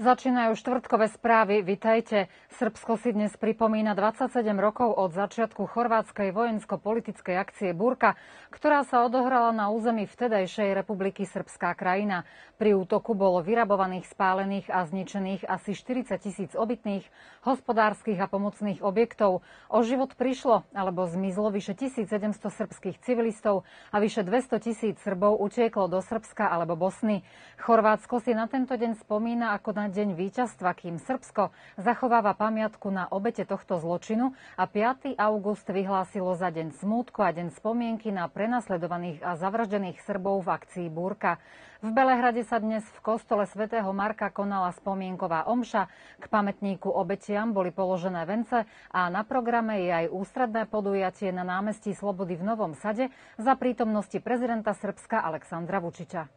Začínajú štvrtkové správy. Vitajte. Srbsko si dnes pripomína 27 rokov od začiatku chorvátskej vojensko-politickej akcie Búrka, ktorá sa odohrala na území vtedajšej republiky Srbská krajina. Pri útoku bolo vyrabovaných, spálených a zničených asi 40 000 obytných, hospodárskych a pomocných objektov. O život prišlo alebo zmizlo vyše 1700 srbských civilistov a vyše 200 000 Srbov utieklo do Srbska alebo Bosny. Chorvátsko si na tento deň spomína ako na deň víťazstva, kým Srbsko zachováva pamiatku na obete tohto zločinu a 5. august vyhlásilo za deň smútku a deň spomienky na prenasledovaných a zavraždených Srbov v akcii Búrka. V Belehrade sa dnes v kostole svätého Marka konala spomienková omša. K pamätníku obetiam boli položené vence a na programe je aj ústredné podujatie na námestí Slobody v Novom Sade za prítomnosti prezidenta Srbska Aleksandra Vučića.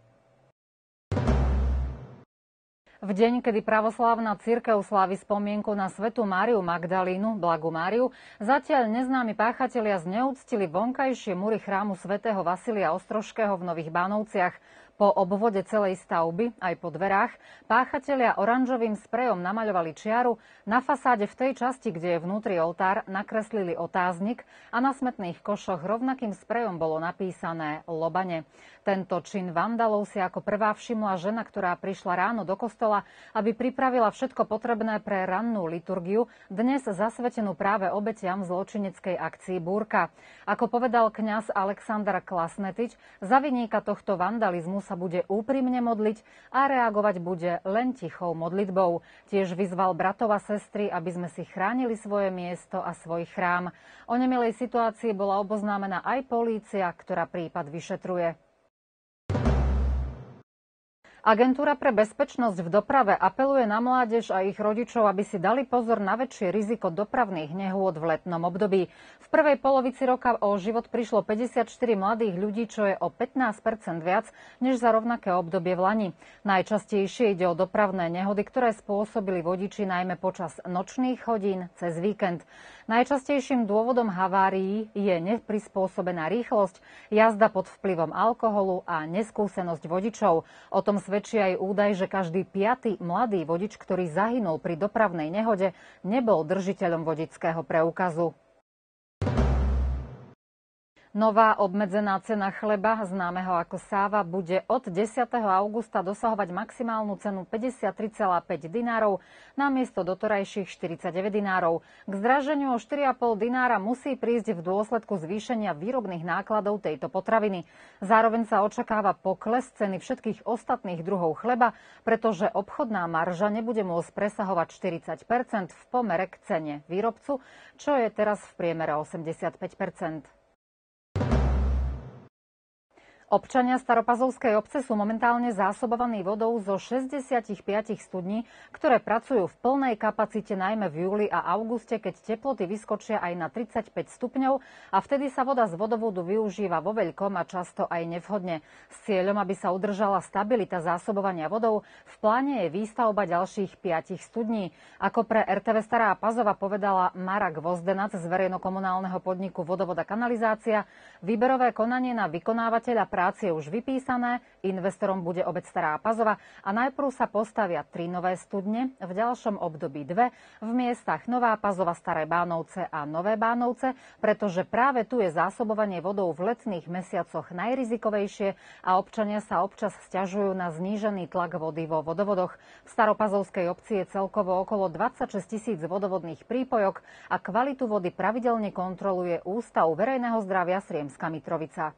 V deň, kedy pravoslávna cirkev slávi spomienku na svätú Máriu Magdalínu, Blagu Máriu, zatiaľ neznámi páchatelia zneúctili vonkajšie múry chrámu svätého Vasilia Ostrožského v Nových Bánovciach. Po obvode celej stavby, aj po dverách, páchatelia oranžovým sprejom namaľovali čiaru, na fasáde v tej časti, kde je vnútri oltár, nakreslili otáznik a na smetných košoch rovnakým sprejom bolo napísané Lobane. Tento čin vandalov si ako prvá všimla žena, ktorá prišla ráno do kostola, aby pripravila všetko potrebné pre rannú liturgiu, dnes zasvetenú práve obetiam zločineckej akcii Búrka. Ako povedal kňaz Aleksandar Klasnetič, za viníka tohto vandalizmu sa bude úprimne modliť a reagovať bude len tichou modlitbou. Tiež vyzval bratov a sestry, aby sme si chránili svoje miesto a svoj chrám. O nemilej situácii bola oboznámená aj polícia, ktorá prípad vyšetruje. Agentúra pre bezpečnosť v doprave apeluje na mládež a ich rodičov, aby si dali pozor na väčšie riziko dopravných nehôd v letnom období. V prvej polovici roka o život prišlo 54 mladých ľudí, čo je o 15% viac než za rovnaké obdobie v lani. Najčastejšie ide o dopravné nehody, ktoré spôsobili vodiči najmä počas nočných hodín cez víkend. Najčastejším dôvodom havárií je neprispôsobená rýchlosť, jazda pod vplyvom alkoholu a neskúsenosť vodičov. O tom svedčí aj údaj, že každý 5. mladý vodič, ktorý zahynul pri dopravnej nehode, nebol držiteľom vodičského preukazu. Nová obmedzená cena chleba, známeho ako sáva, bude od 10. augusta dosahovať maximálnu cenu 53,5 dinárov namiesto doterajších 49 dinárov. K zdraženiu o 4,5 dinára musí prísť v dôsledku zvýšenia výrobných nákladov tejto potraviny. Zároveň sa očakáva pokles ceny všetkých ostatných druhov chleba, pretože obchodná marža nebude môcť presahovať 40% v pomere k cene výrobcu, čo je teraz v priemere 85%. Občania Staropazovskej obce sú momentálne zásobovaní vodou zo 65 studní, ktoré pracujú v plnej kapacite najmä v júli a auguste, keď teploty vyskočia aj na 35 stupňov a vtedy sa voda z vodovodu využíva vo veľkom a často aj nevhodne. S cieľom, aby sa udržala stabilita zásobovania vodou, v pláne je výstavba ďalších 5 studní. Ako pre RTV Stará Pazova povedala Mara Gvozdenac z verejnokomunálneho podniku Vodovod a kanalizácia, výberové konanie na vykonávateľa práce je už vypísané, investorom bude obec Stará Pazova a najprv sa postavia 3 nové studne, v ďalšom období 2 v miestach Nová Pazova, Staré Bánovce a Nové Bánovce, pretože práve tu je zásobovanie vodou v letných mesiacoch najrizikovejšie a občania sa občas sťažujú na znížený tlak vody vo vodovodoch. V Staropazovskej obci je celkovo okolo 26 000 vodovodných prípojok a kvalitu vody pravidelne kontroluje Ústav verejného zdravia Sriemska Mitrovica.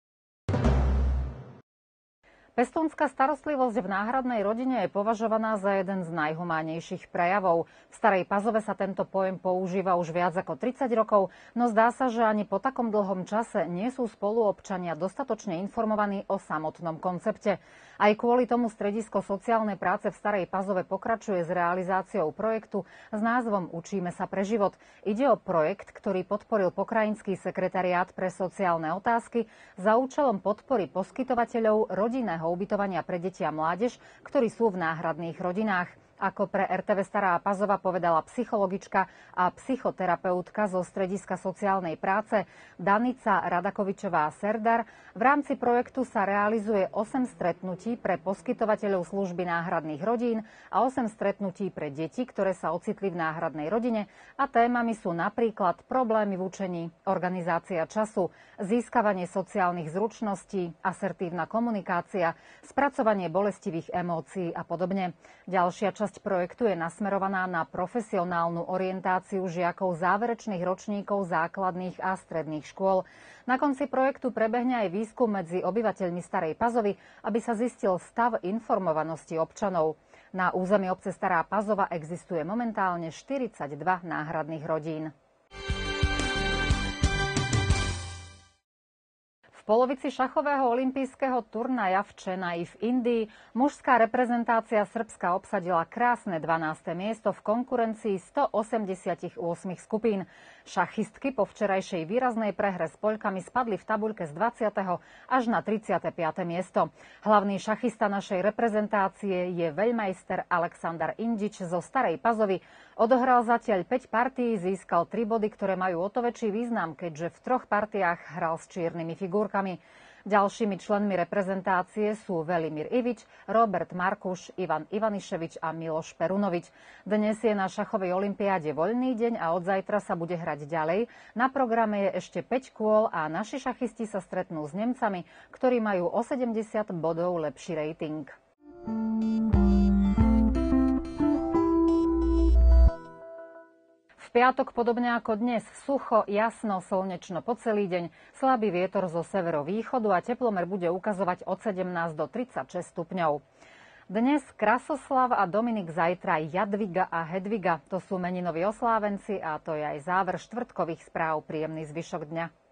Pestúnska starostlivosť v náhradnej rodine je považovaná za jeden z najhumánnejších prejavov. V Starej Pazove sa tento pojem používa už viac ako 30 rokov, no zdá sa, že ani po takom dlhom čase nie sú spoluobčania dostatočne informovaní o samotnom koncepte. Aj kvôli tomu stredisko sociálnej práce v Starej Pazove pokračuje s realizáciou projektu s názvom Učíme sa pre život. Ide o projekt, ktorý podporil Pokrajinský sekretariát pre sociálne otázky za účelom podpory poskytovateľov rodinného ubytovania pre deti a mládež, ktorí sú v náhradných rodinách. Ako pre RTV Stará Pazova povedala psychologička a psychoterapeutka zo Strediska sociálnej práce Danica Radakovičová-Serdar, v rámci projektu sa realizuje 8 stretnutí pre poskytovateľov služby náhradných rodín a 8 stretnutí pre deti, ktoré sa ocitli v náhradnej rodine, a témami sú napríklad problémy v učení, organizácia času, získavanie sociálnych zručností, asertívna komunikácia, spracovanie bolestivých emócií a podobne. Ďalšia časť projektu je nasmerovaná na profesionálnu orientáciu žiakov záverečných ročníkov základných a stredných škôl. Na konci projektu prebehne aj výskum medzi obyvateľmi Starej Pazovy, aby sa zistil stav informovanosti občanov. Na území obce Stará Pazova existuje momentálne 42 náhradných rodín. V polovici šachového olympijského turnaja v Chennai v Indii mužská reprezentácia Srbska obsadila krásne 12. miesto v konkurencii 188 skupín. Šachistky po včerajšej výraznej prehre s Poľkami spadli v tabuľke z 20. až na 35. miesto. Hlavný šachista našej reprezentácie je veľmajster Aleksandar Indič zo Starej Pazovy. Odohral zatiaľ 5 partií, získal 3 body, ktoré majú o to väčší význam, keďže v 3 partiách hral s čiernymi figurkami. Ďalšími členmi reprezentácie sú Velimir Ivič, Robert Markuš, Ivan Ivaniševič a Miloš Perunovič. Dnes je na šachovej olympiáde voľný deň a od zajtra sa bude hrať ďalej. Na programe je ešte 5 kôl a naši šachisti sa stretnú s Nemcami, ktorí majú o 70 bodov lepší rating. V piatok podobne ako dnes sucho, jasno, slnečno po celý deň, slabý vietor zo severovýchodu a teplomer bude ukazovať od 17 do 36 stupňov. Dnes Krasoslav a Dominik, zajtra Jadviga a Hedviga. To sú meninoví oslávenci a to je aj záver štvrtkových správ. Príjemný zvyšok dňa.